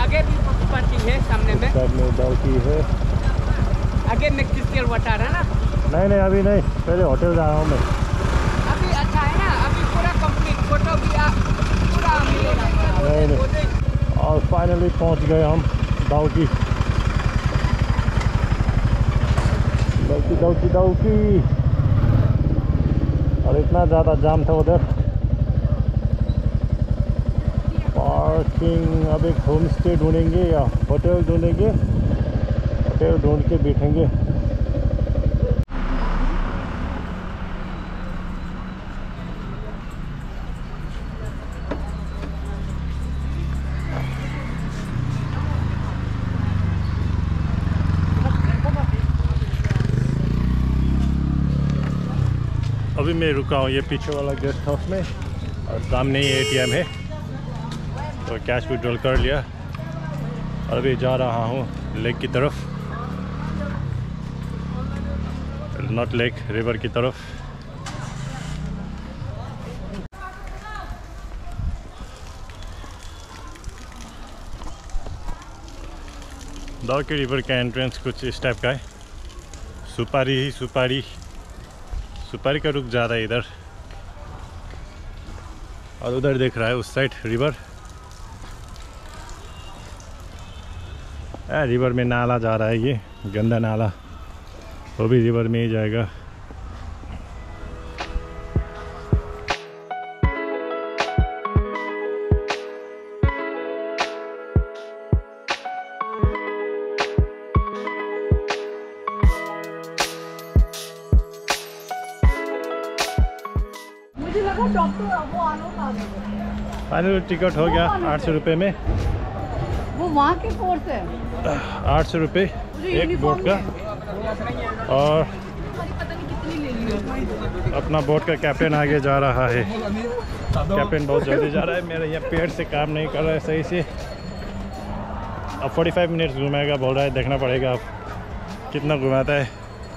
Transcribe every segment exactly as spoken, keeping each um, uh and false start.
आगे भी पार्किंग है सामने में। सामने डाउकी है। आगे में क्रिस्टल वाटर है ना? नहीं नहीं अभी नहीं, पहले होटल जा रहा हूँ मैं। अभी अच्छा है ना, अभी पूरा कंप्लीट फोटो भी आ, पूरा मिलेगा। नहीं नहीं। और फाइनली पहुँच गए हम डाउकी। डाउकी डाउकी डाउकी। और इतना ज़्यादा जाम था उधर। पार्किंग, अब एक होम स्टे ढूंढेंगे या होटल ढूंढेंगे। होटल ढूंढ के बैठेंगे। अभी मैं रुका हूँ ये पीछे वाला गेस्ट हाउस में और सामने ही एटीएम है, तो कैश विड्रॉल कर लिया और अभी जा रहा हूँ लेक की तरफ, नॉट लेक, रिवर की तरफ। डाउकी रिवर का एंट्रेंस कुछ इस टाइप का है। सुपारी ही सुपारी, सुपारी का रुख जा रहा है इधर, और उधर देख रहा है उस साइड रिवर। आ, रिवर में नाला जा रहा है, ये गंदा नाला, वो भी रिवर में ही जाएगा। फाइनल टिकट हो गया आठ सौ रुपये में। वो वहाँ के कोर्स है। आठ सौ रुपये एक बोट का। और अपना बोट का कैप्टन आगे जा रहा है। कैप्टन बहुत जल्दी जा रहा है, मेरा यहाँ पेड़ से काम नहीं कर रहा है सही से। अब पैंतालीस मिनट्स घुमाएगा बोल रहा है, देखना पड़ेगा अब कितना घुमाता है।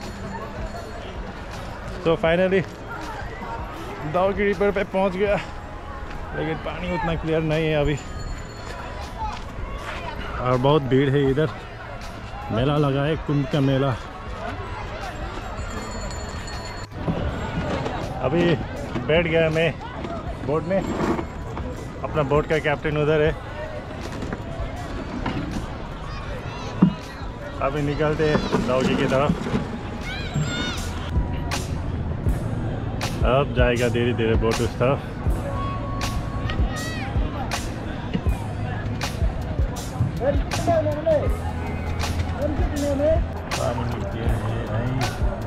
तो फाइनली डाउकी रिवर पे पहुंच गया, लेकिन पानी उतना क्लियर नहीं है अभी, और बहुत भीड़ है इधर। मेला लगा है, कुंभ का मेला। अभी बैठ गया मैं बोट में, अपना बोट का कैप्टन उधर है। अभी निकलते हैं डाउकी की तरफ। अब जाएगा धीरे धीरे बोट उस तरफ। पानी मिलती है नहीं।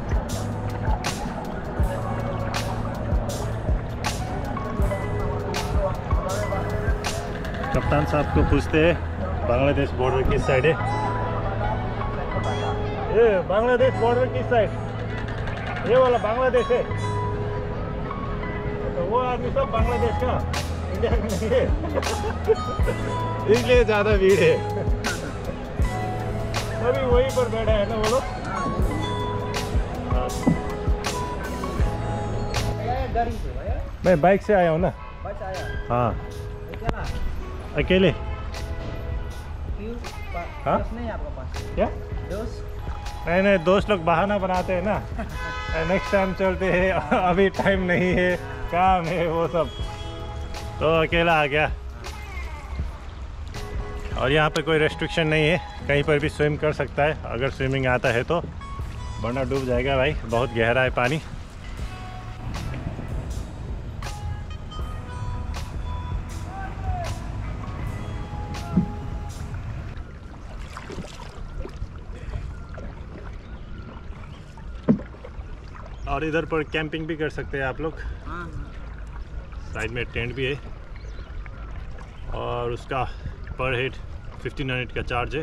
कप्तान साहब को पूछते हैं बांग्लादेश बॉर्डर किस साइड है। ये बांग्लादेश बॉर्डर किस साइड? ये वाला बांग्लादेश है। तो वो आदमी सब बांग्लादेश का, इंडिया में नहीं है। इसलिए ज़्यादा भीड़ है। अभी वहीं पर बैठा है ना वो लोग। मैं बाइक से आया हूँ ना। बस आया? हाँ अकेला? अकेले। क्यों? हाँ? दोस्त नहीं आपके पास? क्या दोस्त? नहीं नहीं, दोस्त लोग बहाना बनाते हैं ना, नेक्स्ट टाइम चलते हैं, अभी टाइम नहीं है, काम है, वो सब, तो अकेला आ गया। और यहाँ पे कोई रेस्ट्रिक्शन नहीं है, कहीं पर भी स्विम कर सकता है अगर स्विमिंग आता है तो, वरना डूब जाएगा भाई, बहुत गहरा है पानी। और इधर पर कैंपिंग भी कर सकते हैं आप लोग। हाँ। साइड में टेंट भी है, और उसका पर हेड फिफ्टीन हंड्रेड का चार्ज है।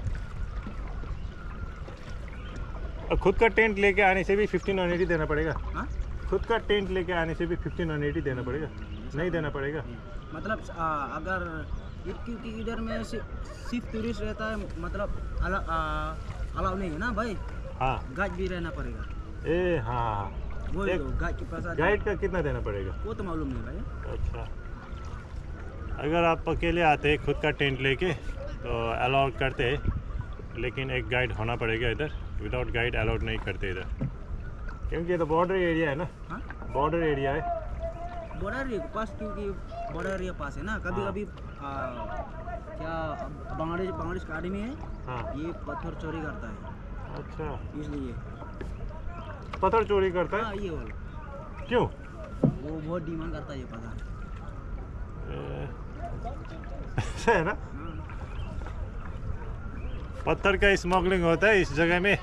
और खुद का टेंट लेके आने से भी फिफ्टीन हंड्रेड ही देना पड़ेगा। हाँ? खुद का टेंट लेके आने से भी फिफ्टीन हंड्रेड ही देना पड़ेगा, नहीं देना पड़ेगा। मतलब आ, अगर क्योंकि इधर में सिर्फ टूरिस्ट रहता है, मतलब अलाउ नहीं है ना भाई। हाँ, गाइड भी रहना पड़ेगा। ए हाँ हाँ, वो एक गाइड के पास गाइड का कितना देना पड़ेगा? वो तो मालूम नहीं भाई। अच्छा, अगर आप अकेले आते हैं खुद का टेंट लेके तो अलाउ करते हैं, लेकिन एक गाइड होना पड़ेगा इधर। विदाउट गाइड अलाउड नहीं करते इधर, क्योंकि ये तो बॉर्डर एरिया है ना। हाँ बॉर्डर एरिया है, बॉर्डर एरिया के पास, क्योंकि बॉर्डर एरिया पास है ना। कभी हाँ। कभी आ, क्या बांग्लादेश बांग्लादेश का आदमी है, हाँ। ये पत्थर चोरी करता है, अच्छा, इसलिए। पत्थर चोरी करता हाँ है? ये वाला, क्यों? वो बहुत डिमांड करता है ये पत्थर। ऐसा है ना, हाँ। पत्थर का स्मगलिंग होता है इस जगह में,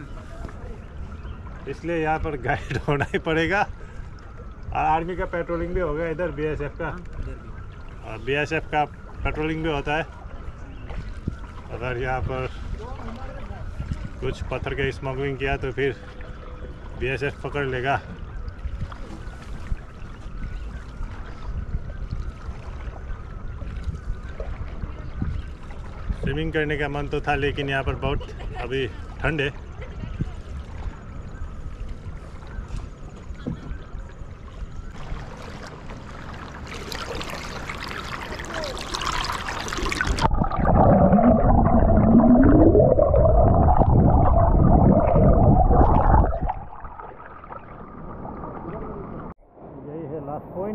इसलिए यहाँ पर गाइड होना ही पड़ेगा। और आर्मी का पेट्रोलिंग भी होगा इधर, बीएसएफ का। हाँ, इधर भी। और बीएसएफ का पेट्रोलिंग भी होता है। अगर यहाँ पर कुछ पत्थर का स्मगलिंग किया तो फिर बीएसएफ पकड़ लेगा। स्विमिंग करने का मन तो था, लेकिन यहाँ पर बहुत अभी ठंड है। यही है लास्ट पॉइंट।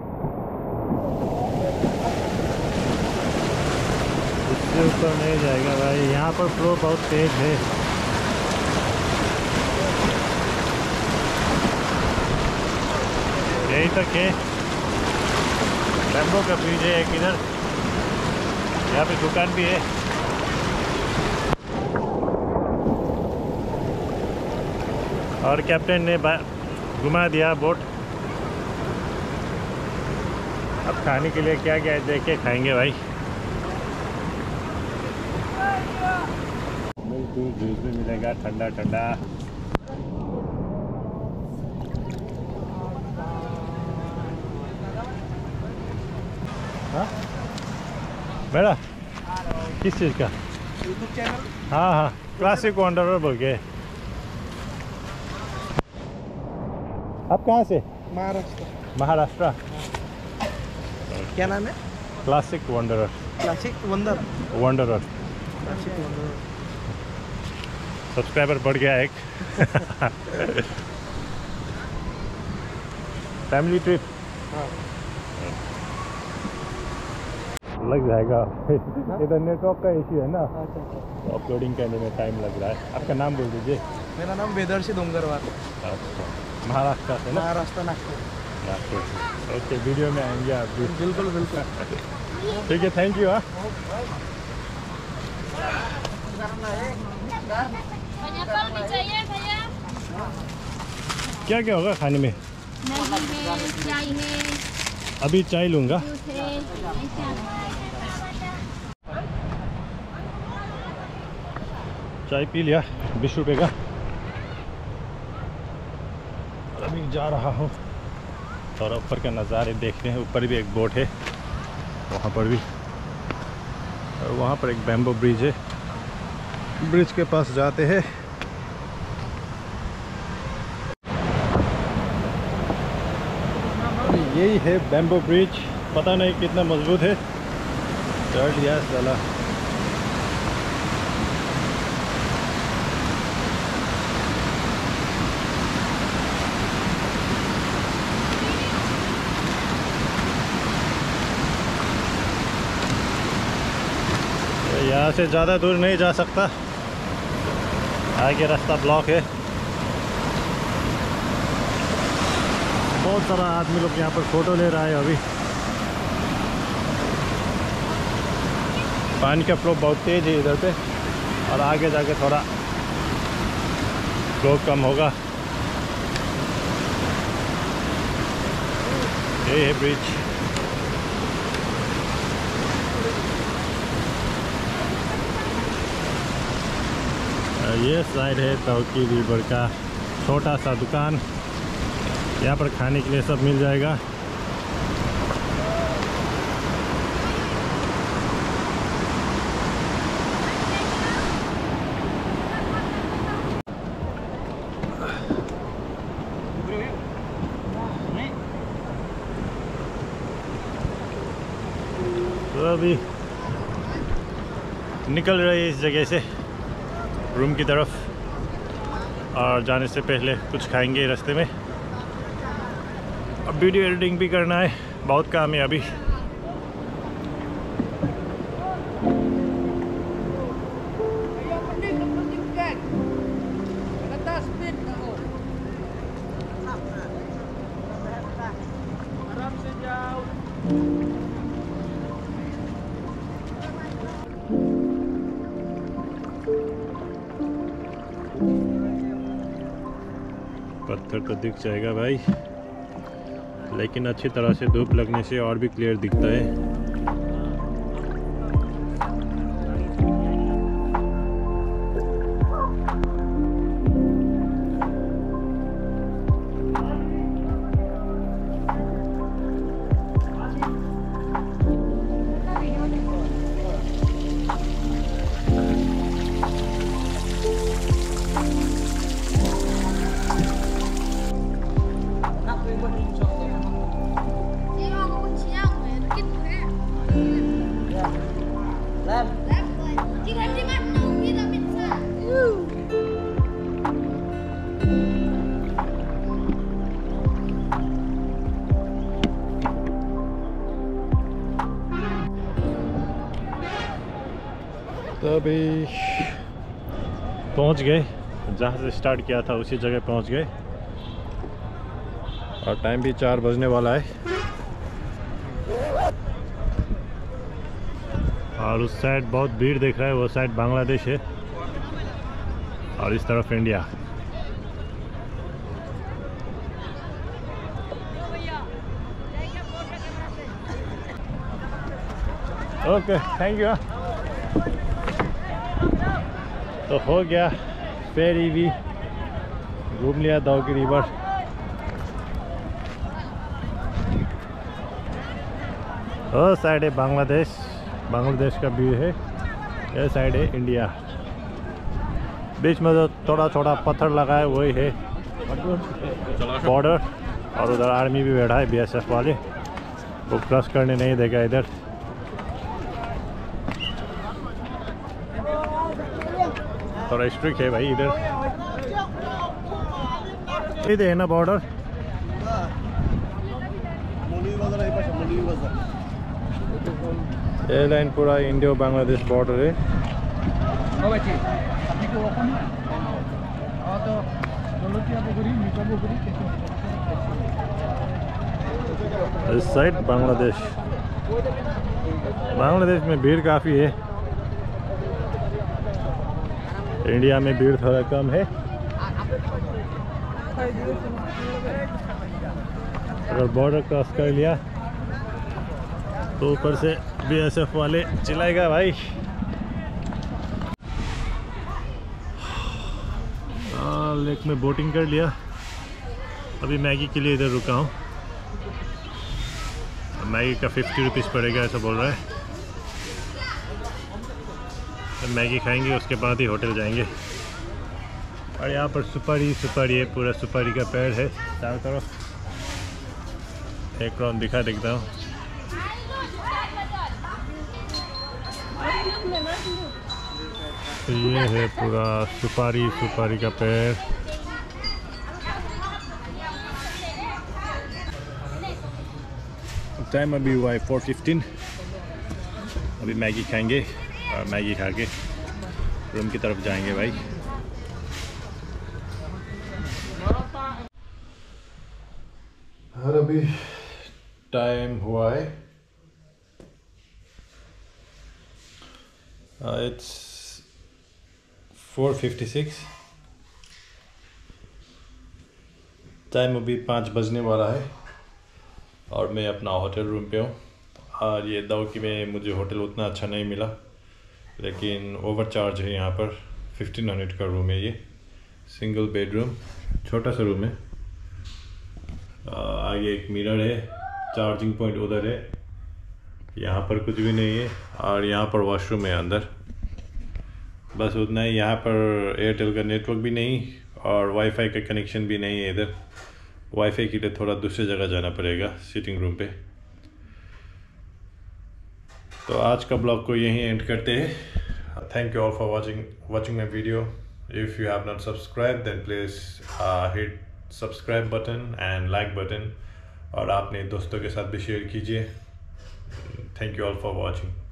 इससे ऊपर नहीं जाएगा भाई, यहाँ पर फ्लो बहुत तेज है। यही तक है। बैम्बो का ब्रिज है एक इधर, यहाँ पे दुकान भी है। और कैप्टन ने घुमा दिया बोट। अब खाने के लिए क्या क्या है देख के खाएंगे भाई। दूर जूस भी मिलेगा ठंडा ठंडा। हाँ बेटा, किस चीज़ का? YouTube channel. हाँ हाँ, क्लासिक वंडरर बोल के। आप कहाँ से? महाराष्ट्र। महाराष्ट्र। क्या नाम है? Classic Wanderer. Classic Wonder. Wanderer. Classic Wonder. Subscriber बढ़ गया एक। Family trip. हाँ। लग जाएगा। इधर नेटवर्क का इश्यू है ना, अच्छा अच्छा। तो अपलोडिंग करने में टाइम लग रहा है। आपका नाम बोल दीजिए। मेरा नाम वेदर्शी डोंगरवार। अच्छा, महाराष्ट्र से ना? महाराष्ट्र, नागपुर। नागपुर से। ओके, वीडियो में आएंगे आप भी। बिल्कुल बिल्कुल। ठीक है, थैंक यू। हाँ, पाइनएप्पल भी चाहिए भैया? क्या क्या होगा खाने में? मैगी है, चाय है, अभी चाय लूँगा। जूस है, ऐसा। चाय पी लिया, बीस रुपये का। अभी जा रहा हूँ और ऊपर का नज़ारे देखते हैं। ऊपर भी एक बोट है, वहाँ पर भी। और वहाँ पर एक बैम्बो ब्रिज है। ब्रिज के पास जाते हैं। यही है बैम्बो ब्रिज। पता नहीं कितना मजबूत है। चढ़ लिया चला। यहाँ से ज़्यादा दूर नहीं जा सकता, आगे रास्ता ब्लॉक है। बहुत सारा आदमी लोग यहाँ पर फ़ोटो ले रहा है अभी। पानी का फ्लो बहुत तेज़ है इधर पे, और आगे जाके थोड़ा फ्लो कम होगा। ये है ब्रिज। ये साइड है तौकी रिवर का छोटा सा दुकान। यहाँ पर खाने के लिए सब मिल जाएगा। तो अभी निकल रहे हैं इस जगह से रूम की तरफ, और जाने से पहले कुछ खाएंगे रास्ते में। अब वीडियो एडिटिंग भी करना है, बहुत काम है अभी। पत्थर तो दिख जाएगा भाई, लेकिन अच्छी तरह से धूप लगने से और भी क्लियर दिखता है। तो अभी पहुंच गए, जहाँ से स्टार्ट किया था उसी जगह पहुंच गए, और टाइम भी चार बजने वाला है। और उस साइड बहुत भीड़ दिख रहा है, वो साइड बांग्लादेश है और इस तरफ इंडिया। Okay, thank you. तो हो गया, फेरी भी घूम लिया, दाव की रिवर। वो साइड है बांग्लादेश, बांग्लादेश का व्यू है, ये साइड है इंडिया। बीच में जो थोड़ा थोड़ा पत्थर लगा है वही है बॉर्डर, और उधर आर्मी भी बैठा है, बीएसएफ वाले, वो क्रॉस करने नहीं देगा इधर। थोड़ा स्ट्रिक्ट है भाई इधर, इधर है ना बॉर्डर। ये लाइन पूरा इंडियो बांग्लादेश बॉर्डर है। इस साइड बांग्लादेश, बांग्लादेश में भीड़ काफ़ी है, इंडिया में भीड़ थोड़ा कम है। अगर बॉर्डर क्रॉस कर लिया तो ऊपर से बीएसएफ वाले चिल्लाएगा भाई। लेक में बोटिंग कर लिया, अभी मैगी के लिए इधर रुका हूँ। मैगी का फिफ्टी रुपीज़ पड़ेगा ऐसा बोल रहा है। तो मैगी खाएंगे, उसके बाद ही होटल जाएंगे। और यहाँ पर सुपारी सुपारी है, पूरा सुपारी का पेड़ है चारों तरफ। एक राउंड दिखा देखता हूँ। ये है पूरा सुपारी सुपारी का पेड़। टाइम अभी हुआ है फोर फिफ्टीन। अभी मैगी खाएंगे और मैगी खा के रूम की तरफ जाएंगे भाई। और अभी टाइम हुआ है it's four fifty six. Time अभी पाँच बजने वाला है और मैं अपना होटल रूम पे हूँ। और ये दावकी में मुझे होटल उतना अच्छा नहीं मिला, लेकिन ओवर चार्ज है यहाँ पर। फिफ्टीन हंड्रेड का रूम है ये, सिंगल बेडरूम, छोटा सा रूम है। आगे एक मिरर है, चार्जिंग पॉइंट उधर है, यहाँ पर कुछ भी नहीं है। और यहाँ पर वॉशरूम है अंदर, बस उतना ही। यहाँ पर एयरटेल का नेटवर्क भी नहीं और वाईफाई का कनेक्शन भी नहीं है इधर। वाईफाई के लिए थोड़ा दूसरी जगह जाना पड़ेगा सिटिंग रूम पे। तो आज का ब्लॉग को यहीं एंड करते हैं। thank you all for watching watching my video. If you have not subscribed, then please uh, hit subscribe button and like button, और आपने दोस्तों के साथ भी शेयर कीजिए. Thank you all for watching.